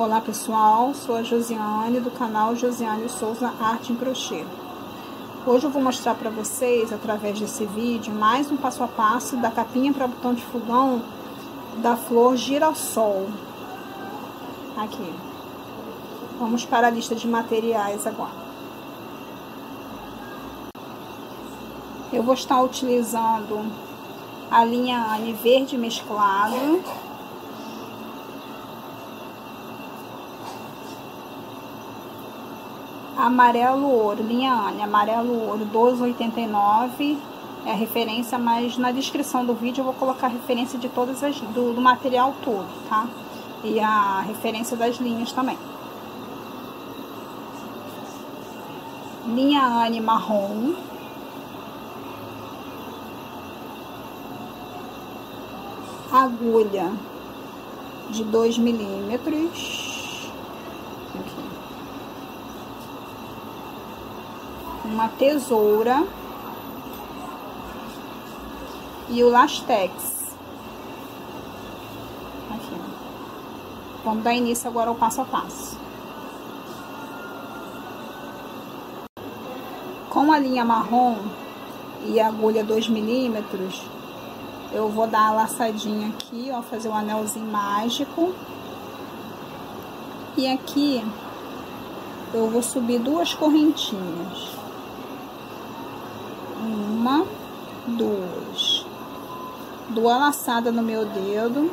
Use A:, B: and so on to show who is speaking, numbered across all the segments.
A: Olá pessoal, sou a Josiane do canal Josiane Souza Arte em Crochê. Hoje eu vou mostrar para vocês, através desse vídeo, mais um passo a passo da capinha para botão de fogão da flor girassol. Aqui. Vamos para a lista de materiais agora. Eu vou estar utilizando a linha Anne verde mesclado, amarelo ouro, linha Anne, amarelo ouro 12,89 é a referência, mas na descrição do vídeo eu vou colocar a referência de todas as do material todo, tá? E a referência das linhas também. Linha Anne marrom, agulha de 2 milímetros, uma tesoura e o lastex. Aqui. Vamos dar início agora ao passo a passo. Com a linha marrom e a agulha 2 milímetros, eu vou dar a laçadinha aqui, ó, fazer um anelzinho mágico. E aqui eu vou subir 2 correntinhas. 1, 2. Dou a laçada no meu dedo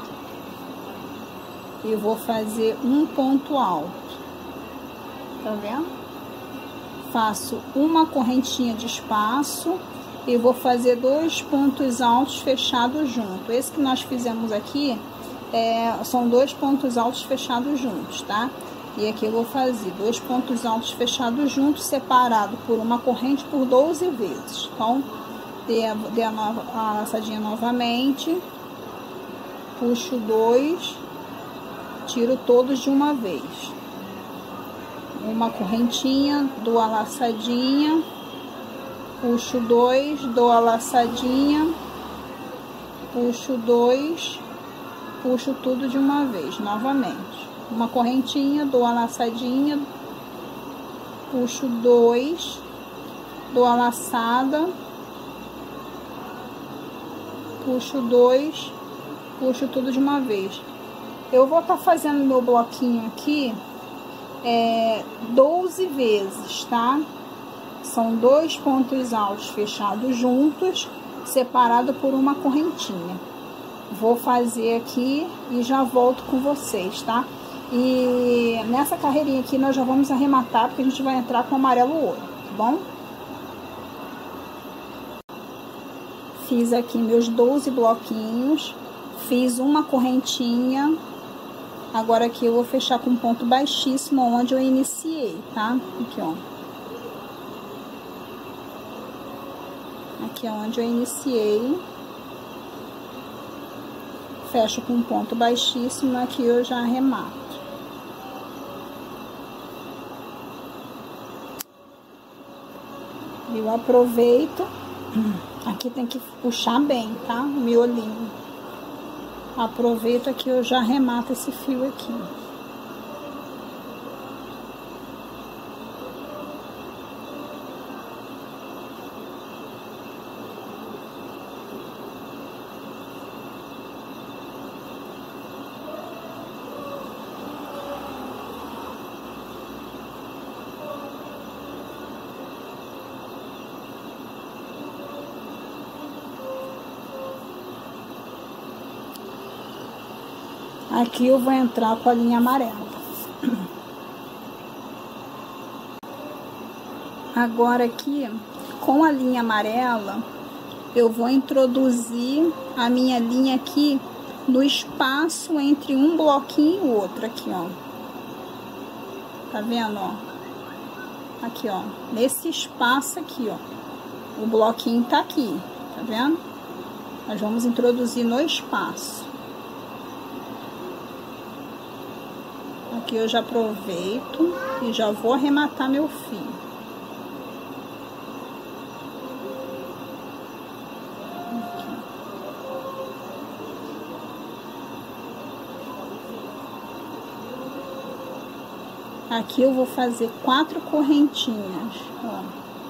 A: e vou fazer um ponto alto. Tá vendo? Faço uma correntinha de espaço e vou fazer 2 pontos altos fechados juntos. Esse que nós fizemos aqui são 2 pontos altos fechados juntos, tá? E aqui eu vou fazer 2 pontos altos fechados juntos, separado por uma corrente por 12 vezes. Então, dê a laçadinha novamente, puxo 2, tiro todos de uma vez. Uma correntinha, dou a laçadinha, puxo 2, dou a laçadinha, puxo 2, puxo tudo de uma vez, novamente. Uma correntinha, dou a laçadinha, puxo 2, dou a laçada, puxo 2, puxo tudo de uma vez. Eu vou estar fazendo meu bloquinho aqui 12 vezes, tá? São 2 pontos altos fechados juntos, separado por uma correntinha. Vou fazer aqui e já volto com vocês, tá? E nessa carreirinha aqui nós já vamos arrematar, porque a gente vai entrar com amarelo ouro, tá bom? Fiz aqui meus 12 bloquinhos, fiz uma correntinha. Agora aqui eu vou fechar com um ponto baixíssimo onde eu iniciei, tá? Aqui, ó. Aqui é onde eu iniciei. Fecho com um ponto baixíssimo, aqui eu já arremato. Eu aproveito, aqui tem que puxar bem, tá? O miolinho. Aproveito aqui, eu já arremato esse fio aqui. Aqui eu vou entrar com a linha amarela. Agora aqui, com a linha amarela, eu vou introduzir a minha linha aqui no espaço entre um bloquinho e outro, aqui, ó. Tá vendo, ó? Aqui, ó. Nesse espaço aqui, ó. O bloquinho tá aqui, tá vendo? Nós vamos introduzir no espaço. Aqui eu já aproveito e já vou arrematar meu fio. Aqui eu vou fazer 4 correntinhas, ó.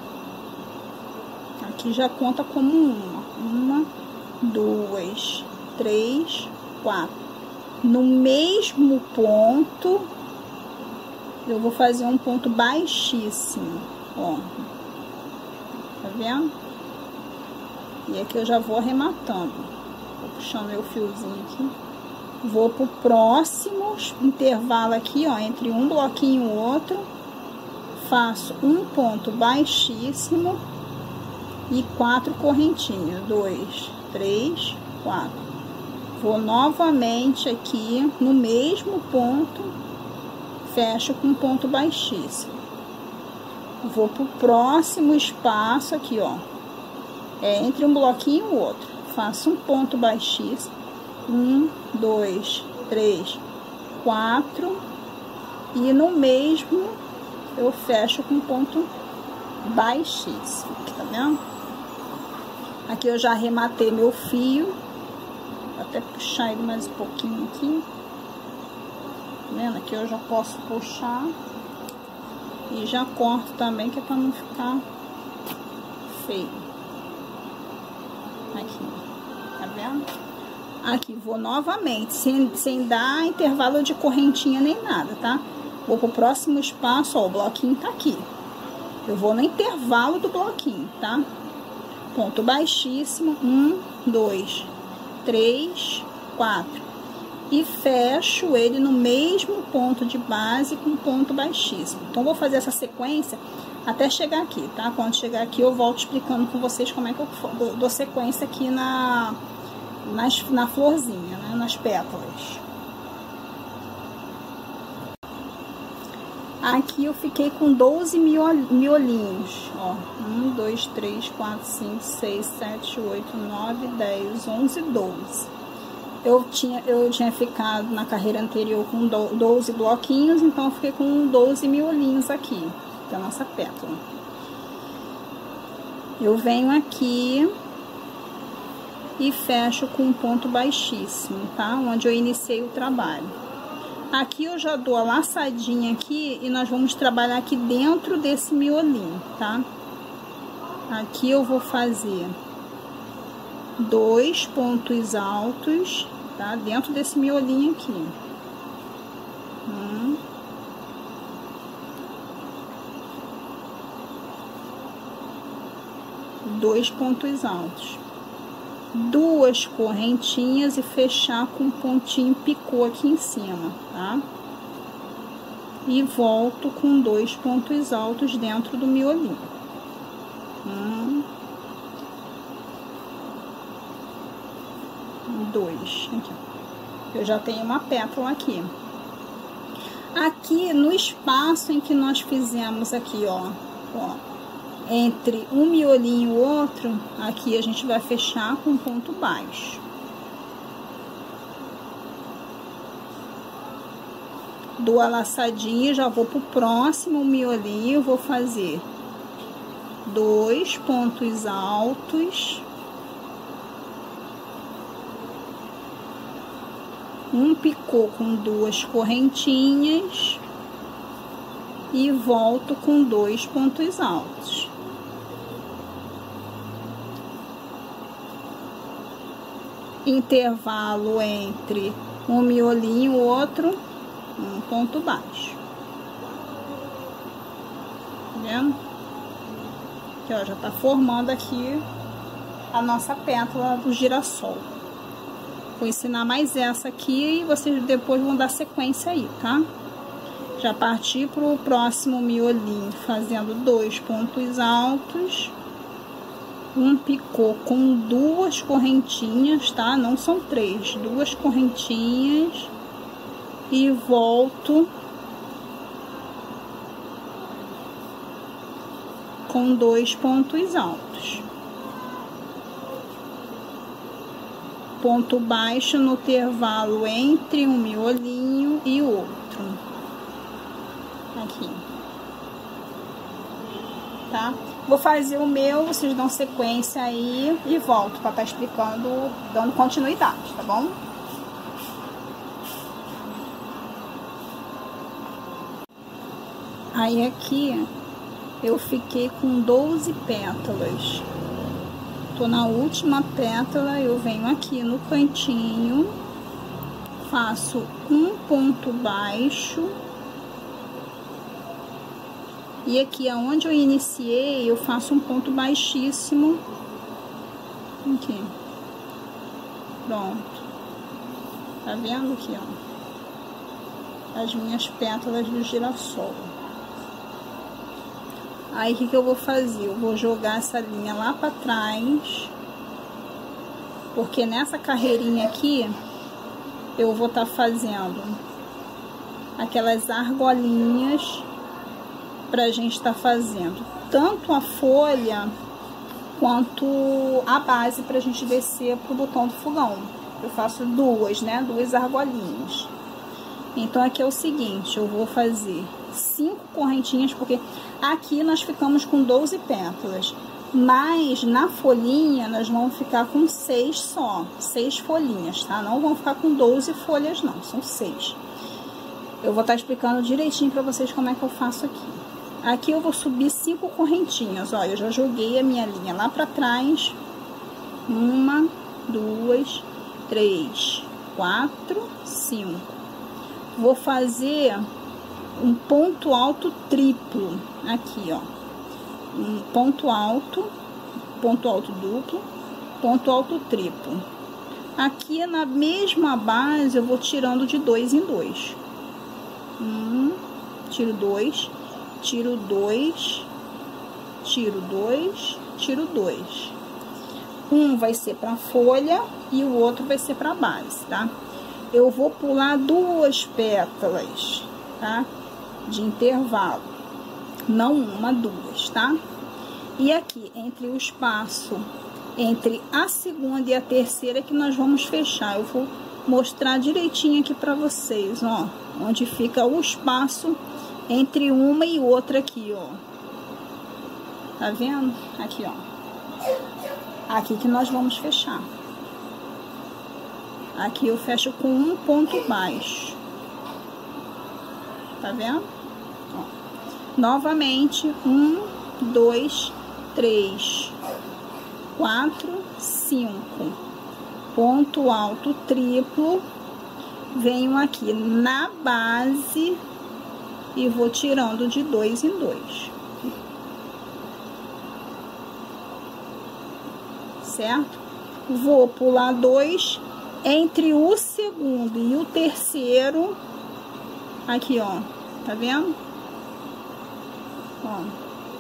A: Aqui já conta como uma, 2, 3, 4. No mesmo ponto, eu vou fazer um ponto baixíssimo, ó. Tá vendo? E aqui eu já vou arrematando. Vou puxando meu fiozinho aqui. Vou pro próximo intervalo aqui, ó, entre um bloquinho e o outro. Faço um ponto baixíssimo e 4 correntinhas. 2, 3, 4. Vou novamente aqui no mesmo ponto, fecho com um ponto baixíssimo. Vou pro próximo espaço aqui, ó. Entre um bloquinho e o outro. Faço um ponto baixíssimo. 1, 2, 3, 4. E no mesmo eu fecho com ponto baixíssimo. Tá vendo? Aqui eu já arrematei meu fio. Vou até puxar ele mais um pouquinho aqui. Tá vendo? Aqui eu já posso puxar. E já corto também, que é pra não ficar feio. Aqui, tá vendo? Aqui, vou novamente, sem dar intervalo de correntinha nem nada, tá? Vou pro próximo espaço, ó, o bloquinho tá aqui. Eu vou no intervalo do bloquinho, tá? Ponto baixíssimo, 1, 2, 3, 4. E fecho ele no mesmo ponto de base com ponto baixíssimo. Então, vou fazer essa sequência até chegar aqui, tá? Quando chegar aqui, eu volto explicando com vocês como é que eu dou sequência aqui na florzinha, né? Nas pétalas. Aqui eu fiquei com 12 miolinhos, ó. 1, 2, 3, 4, 5, 6, 7, 8, 9, 10, 11, 12. Eu tinha ficado na carreira anterior com 12 bloquinhos, então eu fiquei com 12 miolinhos aqui, da nossa pétala. Eu venho aqui e fecho com um ponto baixíssimo, tá? Onde eu iniciei o trabalho. Aqui eu já dou a laçadinha aqui e nós vamos trabalhar aqui dentro desse miolinho, tá? Aqui eu vou fazer 2 pontos altos, tá? Dentro desse miolinho aqui. 2 pontos altos. 2 correntinhas e fechar com um pontinho picô aqui em cima, tá? E volto com 2 pontos altos dentro do miolinho. 2. Aqui. Eu já tenho uma pétala aqui. Aqui no espaço em que nós fizemos aqui, ó, entre um miolinho e o outro, aqui a gente vai fechar com ponto baixo. Dou a laçadinha, já vou pro próximo miolinho, vou fazer 2 pontos altos, um picô com 2 correntinhas e volto com 2 pontos altos. Intervalo entre um miolinho e o outro, um ponto baixo. Tá vendo? Aqui, ó, já tá formando aqui a nossa pétala do girassol. Vou ensinar mais essa aqui e vocês depois vão dar sequência aí, tá? Já parti pro próximo miolinho, fazendo 2 pontos altos, um picô com 2 correntinhas, tá? Não são 3, 2 correntinhas e volto com 2 pontos altos. Ponto baixo no intervalo entre um miolinho e outro. Aqui. Tá? Vou fazer o meu, vocês dão sequência aí e volto para estar explicando, dando continuidade, tá bom? Aí aqui eu fiquei com 12 pétalas. Tô na última pétala, eu venho aqui no cantinho, faço um ponto baixo. E aqui aonde eu iniciei, eu faço um ponto baixíssimo. Aqui. Pronto. Tá vendo aqui, ó? As minhas pétalas do girassol. Aí, o que eu vou fazer? Eu vou jogar essa linha lá pra trás. Porque nessa carreirinha aqui, eu vou estar fazendo aquelas argolinhas pra gente estar fazendo tanto a folha quanto a base pra gente descer pro botão do fogão. Eu faço duas, né? Duas argolinhas. Então, aqui é o seguinte, eu vou fazer 5 correntinhas, porque aqui nós ficamos com 12 pétalas, mas na folhinha nós vamos ficar com 6 só, 6 folhinhas, tá? Não vão ficar com 12 folhas não, são 6. Eu vou estar explicando direitinho pra vocês como é que eu faço aqui. Aqui eu vou subir 5 correntinhas, ó, eu já joguei a minha linha lá pra trás. 1, 2, 3, 4, 5. Vou fazer um ponto alto triplo aqui, ó. Um ponto alto duplo, ponto alto triplo. Aqui na mesma base eu vou tirando de 2 em 2. Tiro 2, tiro 2, tiro 2, tiro 2. Um vai ser para folha e o outro vai ser para base, tá? Eu vou pular 2 pétalas, tá? De intervalo, não uma, 2, tá? E aqui, entre o espaço entre a segunda e a terceira, que nós vamos fechar. Eu vou mostrar direitinho aqui pra vocês, ó, onde fica o espaço entre uma e outra aqui, ó. Tá vendo? Aqui, ó. Aqui que nós vamos fechar. Aqui eu fecho com um ponto baixo. Tá vendo? Ó. Novamente, 1, 2, 3, 4, 5. Ponto alto triplo. Venho aqui na base e vou tirando de 2 em 2. Certo? Vou pular 2 entre o segundo e o terceiro. Aqui, ó. Tá vendo? Ó.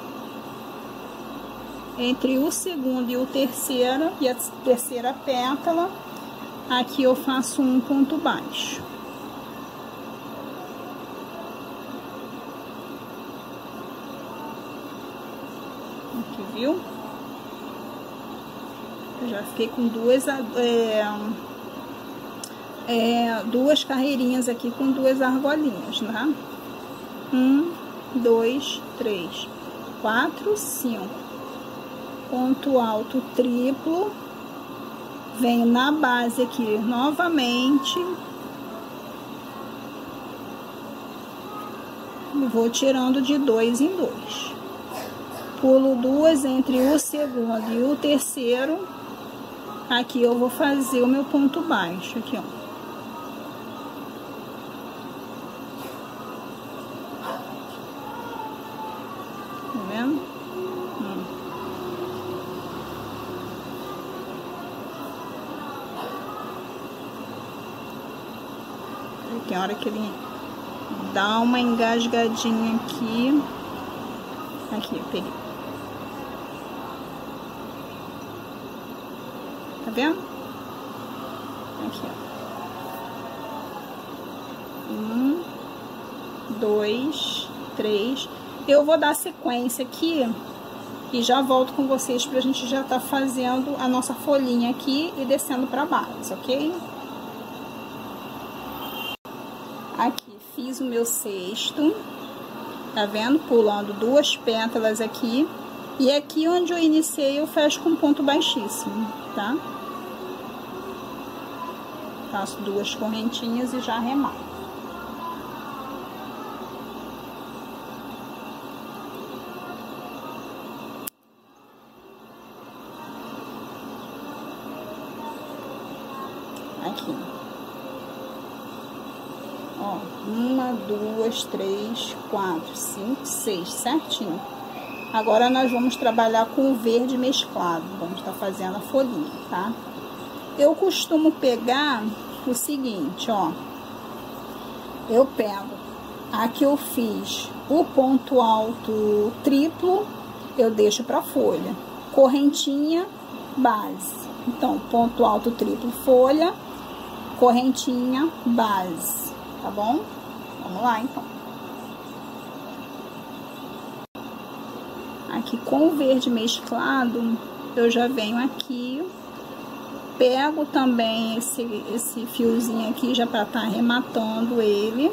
A: Entre o segundo e o terceiro e a terceira pétala, aqui eu faço um ponto baixo. Aqui, viu? Eu já fiquei com duas carreirinhas aqui com 2 argolinhas, tá? 1, 2, 3, 4, 5. Ponto alto triplo. Venho na base aqui novamente. Vou tirando de 2 em 2. Pulo 2 entre o segundo e o terceiro. Aqui eu vou fazer o meu ponto baixo, aqui, ó. Tá vendo? Tem hora que ele dá uma engasgadinha aqui. Aqui, eu peguei. Tá vendo? Aqui, ó. 1, 2, 3. Eu vou dar sequência aqui e já volto com vocês pra gente já tá fazendo a nossa folhinha aqui e descendo pra base, ok? Aqui, fiz o meu cesto, tá vendo? Pulando 2 pétalas aqui. E aqui onde eu iniciei, eu fecho com ponto baixíssimo, tá? Faço 2 correntinhas e já arremato. Aqui. Ó, 1, 2, 3, 4, 5, 6, certinho. Agora nós vamos trabalhar com o verde mesclado. Vamos estar fazendo a folhinha, tá? Eu costumo pegar o seguinte, ó. Eu pego, aqui eu fiz o ponto alto triplo, eu deixo pra folha. Correntinha, base. Então, ponto alto triplo, folha, correntinha, base. Tá bom? Vamos lá, então. Aqui com o verde mesclado, eu já venho aqui, pego também esse fiozinho aqui já para estar arrematando ele.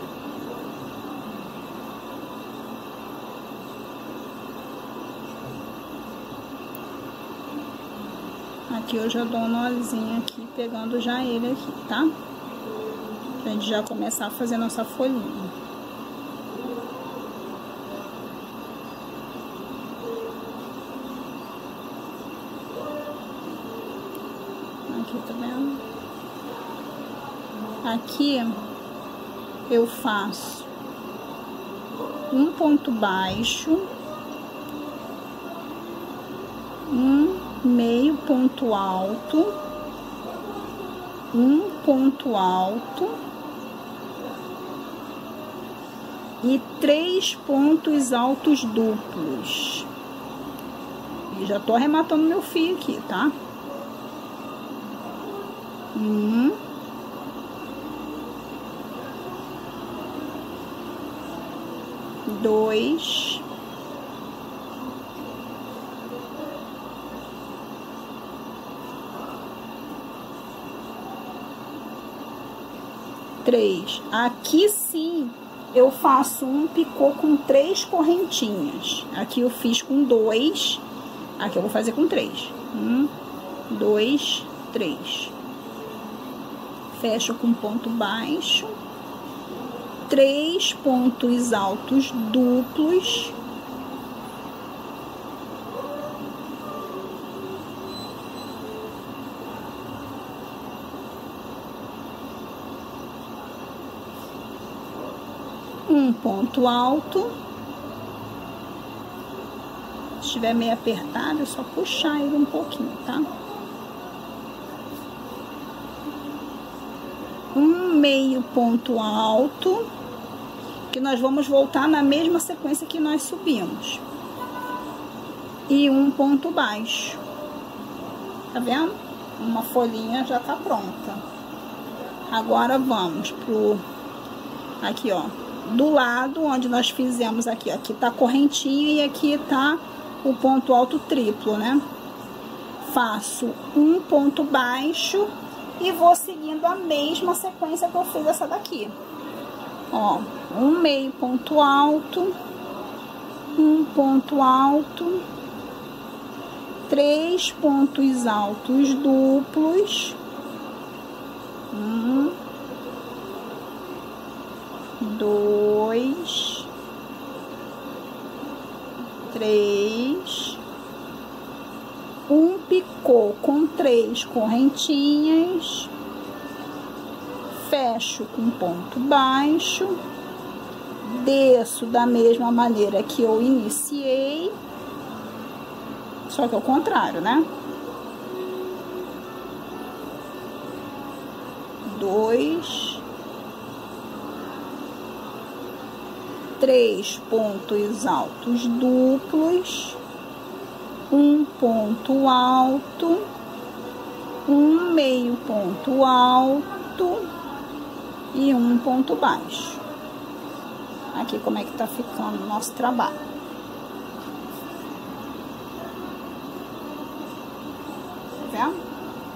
A: Aqui eu já dou um nozinho aqui, pegando já ele aqui, tá? Pra gente já começar a fazer nossa folhinha. Aqui, tá vendo? Aqui eu faço um ponto baixo, um meio ponto alto, um ponto alto e 3 pontos altos duplos. E já tô arrematando meu fio aqui, tá? 1, 2, 3. Aqui sim eu faço um picô com 3 correntinhas. Aqui eu fiz com 2. Aqui eu vou fazer com 3. 1, 2, 3. Fecho com ponto baixo. 3 pontos altos duplos. Um ponto alto. Se estiver meio apertado, é só puxar ele um pouquinho, tá? Um meio ponto alto, que nós vamos voltar na mesma sequência que nós subimos. E um ponto baixo. Tá vendo? Uma folhinha já tá pronta. Agora vamos pro... Aqui, ó. Do lado onde nós fizemos aqui, ó. Aqui tá a correntinha e aqui tá o ponto alto triplo, né? Faço um ponto baixo e vou seguindo a mesma sequência que eu fiz essa daqui. Ó, um meio ponto alto, um ponto alto, 3 pontos altos duplos, 1, 2, 3, um picô com 3 correntinhas, fecho com ponto baixo, desço da mesma maneira que eu iniciei, só que ao contrário, né? 2, 3 pontos altos duplos, um ponto alto, um meio ponto alto e um ponto baixo. Aqui como é que tá ficando o nosso trabalho. Tá vendo?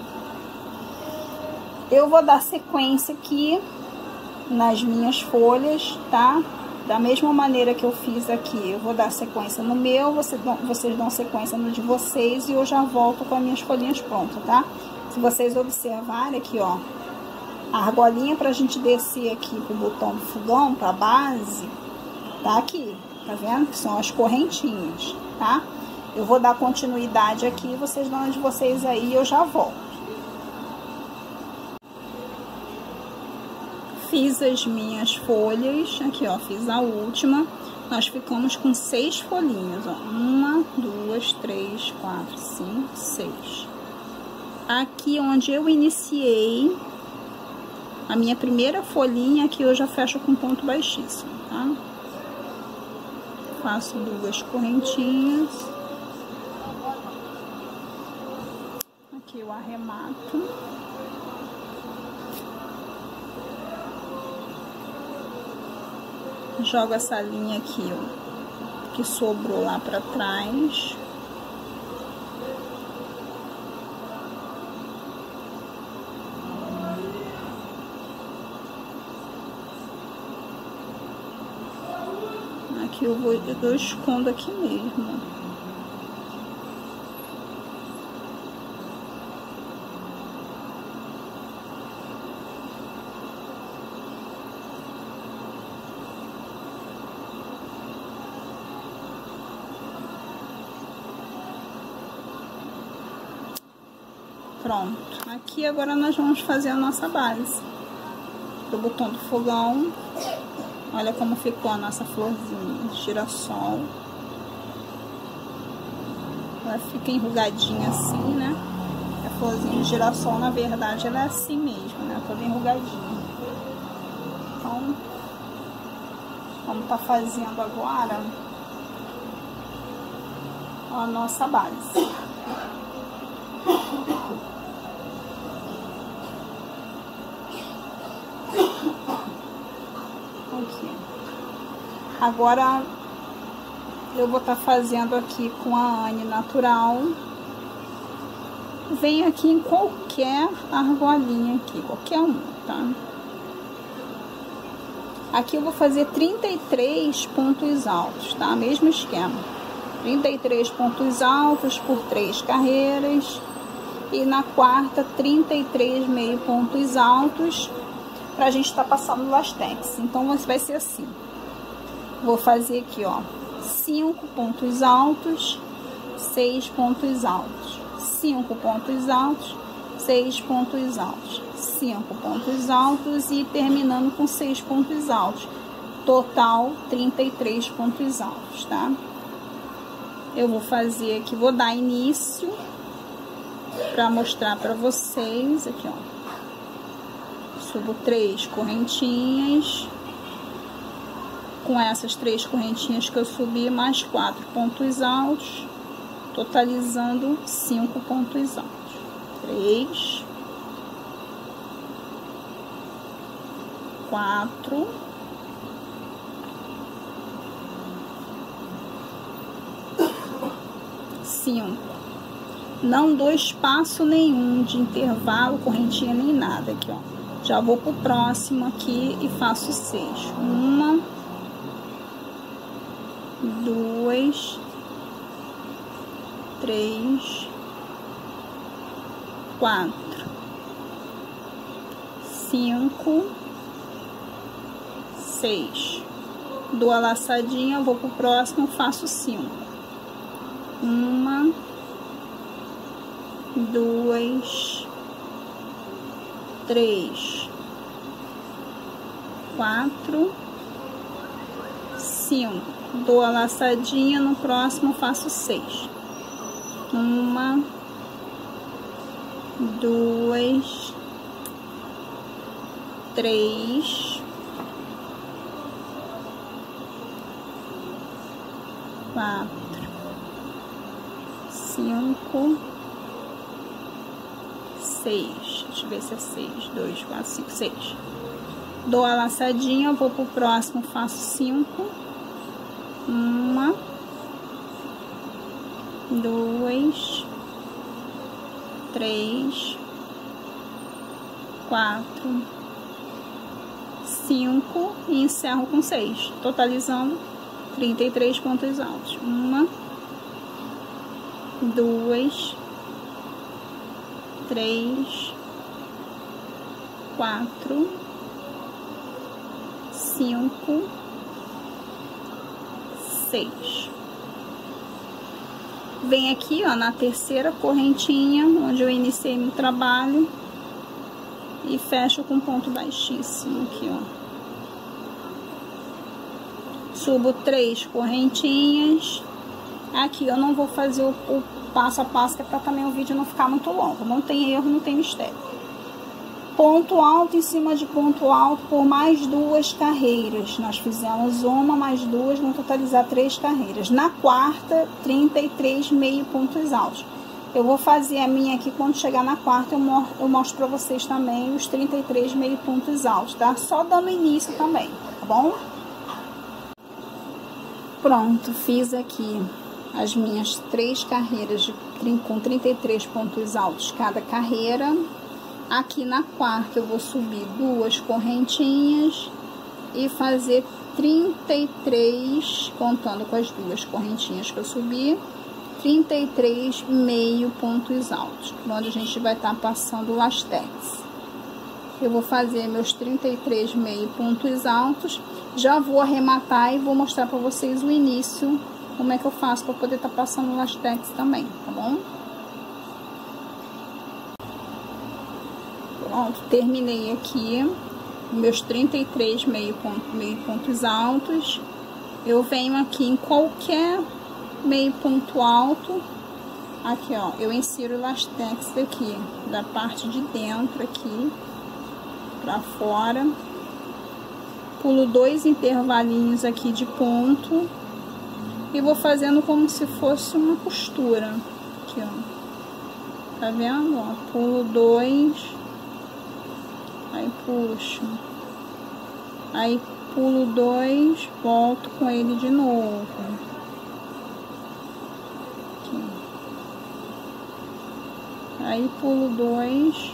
A: Eu vou dar sequência aqui nas minhas folhas, tá? Da mesma maneira que eu fiz aqui, eu vou dar sequência no meu, vocês dão sequência no de vocês e eu já volto com as minhas folhinhas prontas, tá? Se vocês observarem aqui, ó, a argolinha pra gente descer aqui pro botão do fogão, pra base, tá aqui, tá vendo? Que são as correntinhas, tá? Eu vou dar continuidade aqui, vocês dão as de vocês aí e eu já volto. fiz as minhas folhas, aqui ó, fiz a última, nós ficamos com 6 folhinhas, ó, 1, 2, 3, 4, 5, 6. Aqui onde eu iniciei a minha primeira folhinha, aqui eu já fecho com ponto baixíssimo, tá? Faço 2 correntinhas. Aqui eu arremato. Jogo essa linha aqui, ó, que sobrou lá pra trás. Aqui eu escondo aqui mesmo. Pronto. Aqui agora nós vamos fazer a nossa base do botão do fogão. Olha como ficou a nossa florzinha de girassol. Ela fica enrugadinha assim, né? A florzinha de girassol, na verdade, ela é assim mesmo, né? Toda enrugadinha. Então, vamos tá fazendo agora a nossa base. Aqui. Agora eu vou estar fazendo aqui com a Anne Natural. Venho aqui em qualquer argolinha aqui, qualquer um, tá? Aqui eu vou fazer 33 pontos altos, tá? Mesmo esquema. 33 pontos altos por 3 carreiras. E na quarta, 33 meio pontos altos, pra gente tá passando lastex. Então, vai ser assim. Vou fazer aqui, ó, 5 pontos altos, 6 pontos altos, 5 pontos altos, 6 pontos altos, 5 pontos altos e terminando com 6 pontos altos. Total, 33 pontos altos, tá? Eu vou fazer aqui, vou dar início pra mostrar pra vocês aqui, ó. Subo 3 correntinhas. Com essas 3 correntinhas que eu subi, mais 4 pontos altos, totalizando 5 pontos altos. 3, 4, 5. Não dou espaço nenhum de intervalo, correntinha nem nada aqui, ó. Já vou pro próximo aqui e faço 6. 1, 2, 3, 4, 5, 6. Dou a laçadinha, vou pro próximo, faço 5. 1, 2, 3, 4, 5. Dou a laçadinha, no próximo faço 6. 1, 2, 3, 4, 5, 6. Deixa eu ver se é 6. 2, 4, 5, 6. Dou a laçadinha, vou pro próximo, faço 5. 1, 2, 3, 4, 5 e encerro com 6, totalizando 33 pontos altos. 1, 2, 3, 4, 5, 6. Vem aqui, ó, na terceira correntinha, onde eu iniciei meu trabalho, e fecho com ponto baixíssimo aqui, ó. Subo 3 correntinhas. Aqui eu não vou fazer o passo a passo, que é para também o vídeo não ficar muito longo. Não tem erro, não tem mistério. Ponto alto em cima de ponto alto por mais 2 carreiras. Nós fizemos uma mais 2, vamos totalizar 3 carreiras. Na quarta, 33 meio pontos altos. Eu vou fazer a minha aqui, quando chegar na quarta eu mostro pra vocês também os 33 meio pontos altos, tá? Só dando início também, tá bom? Pronto, fiz aqui as minhas 3 carreiras com 33 pontos altos cada carreira. Aqui na quarta eu vou subir 2 correntinhas e fazer 33, contando com as 2 correntinhas que eu subi, 33 meio pontos altos, onde a gente vai estar passando o lastex. Eu vou fazer meus 33 meio pontos altos, já vou arrematar e vou mostrar para vocês o início, como é que eu faço para poder estar passando o lastex também, tá bom? Pronto, terminei aqui meus 33 meio pontos altos. Eu venho aqui em qualquer meio ponto alto, aqui ó, eu insiro o lastex aqui, da parte de dentro aqui, pra fora. Pulo 2 intervalinhos aqui de ponto e vou fazendo como se fosse uma costura, aqui ó, tá vendo? Ó, pulo 2, aí puxo, aí pulo 2, volto com ele de novo. Aí pulo 2,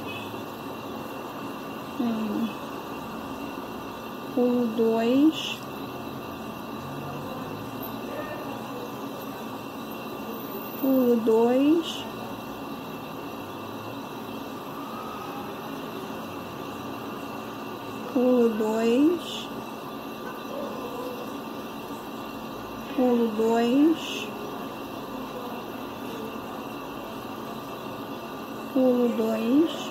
A: pulo 2, pulo 2, pulo 2, pulo 2, pulo 2,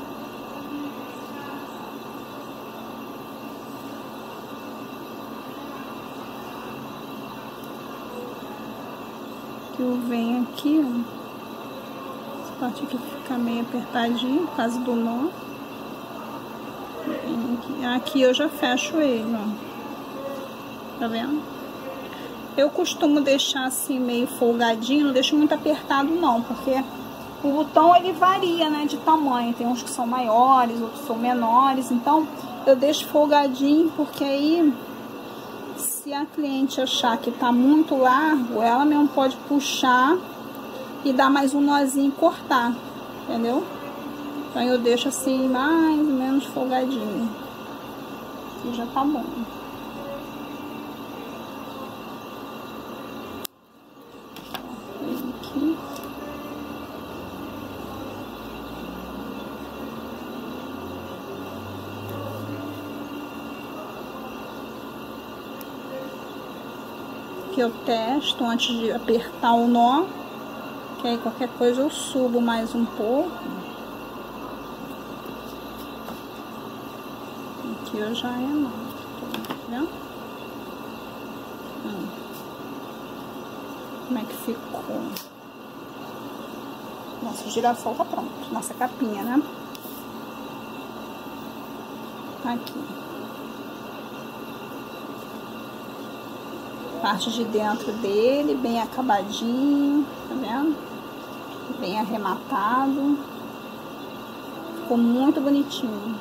A: que eu venho aqui, ó, essa parte aqui fica meio apertadinho por causa do nó. Aqui eu já fecho ele, ó, tá vendo? Eu costumo deixar assim meio folgadinho, não deixo muito apertado não, porque o botão ele varia, né, de tamanho, tem uns que são maiores, outros são menores, então eu deixo folgadinho, porque aí se a cliente achar que tá muito largo, ela mesmo pode puxar e dar mais um nozinho e cortar, entendeu? Então eu deixo assim mais ou menos folgadinho, e já tá bom. Aqui. Que eu testo antes de apertar o nó, que aí qualquer coisa eu subo mais um pouco. Aqui eu já remoto, tá vendo? Como é que ficou? Nossa, o girassol tá pronto, nossa capinha, né? Aqui. Parte de dentro dele, bem acabadinho, tá vendo? Bem arrematado. Ficou muito bonitinho.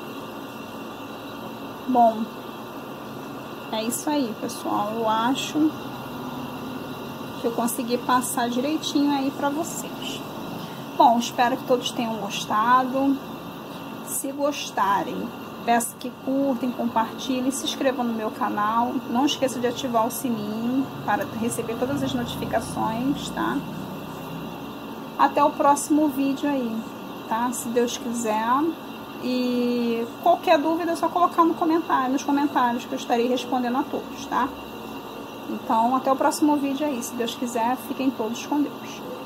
A: Bom, é isso aí, pessoal. Eu acho que eu consegui passar direitinho aí pra vocês. Bom, espero que todos tenham gostado. Se gostarem, peço que curtem, compartilhem, se inscrevam no meu canal. Não esqueça de ativar o sininho para receber todas as notificações, tá? Até o próximo vídeo aí, tá? Se Deus quiser. E qualquer dúvida é só colocar nos comentários, que eu estarei respondendo a todos, tá? Então, até o próximo vídeo aí. Se Deus quiser, fiquem todos com Deus.